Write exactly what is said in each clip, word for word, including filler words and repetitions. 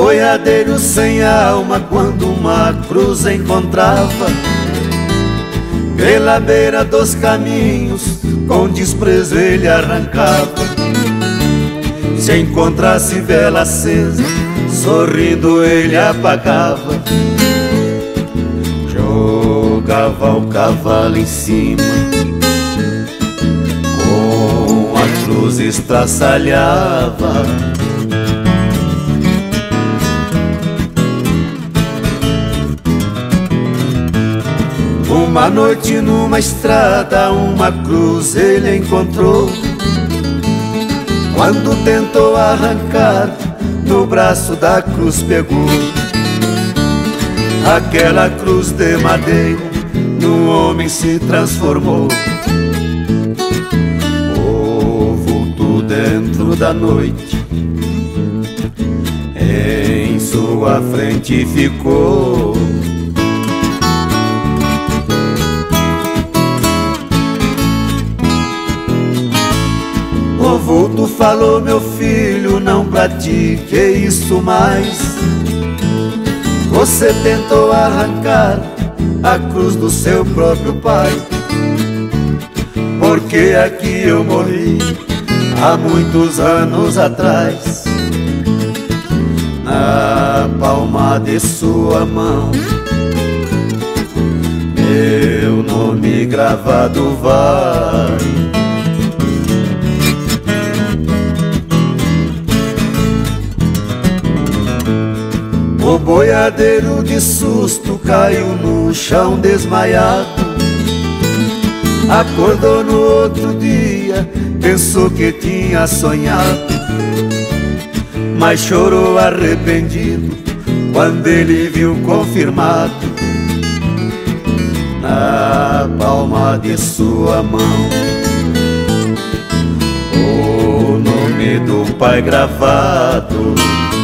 boiadeiro sem alma, quando uma cruz encontrava, pela beira dos caminhos com desprezo ele arrancava. Se encontrasse vela acesa, sorrindo ele apagava. Jogava o cavalo em cima, com a cruz estraçalhava. Uma noite numa estrada, uma cruz ele encontrou. Quando tentou arrancar, no braço da cruz pegou. Aquela cruz de madeira num homem se transformou. O vulto dentro da noite em sua frente ficou. O vulto falou: meu filho, não pratique isso mais. Você tentou arrancar a cruz do seu próprio pai, porque aqui eu morri há muitos anos atrás. Na palma de sua mão meu nome gravado vai. O boiadeiro de susto caiu no chão desmaiado. Acordou no outro dia, pensou que tinha sonhado, mas chorou arrependido quando ele viu confirmado na palma de sua mão o nome do pai gravado.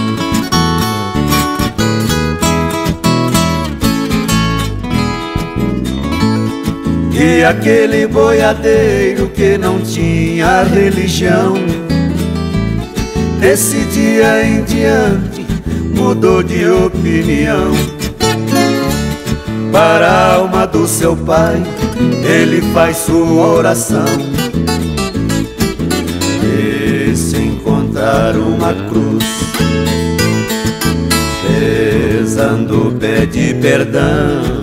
E aquele boiadeiro que não tinha religião, desse dia em diante mudou de opinião. Para a alma do seu pai ele faz sua oração, e se encontrar uma cruz rezando pede perdão.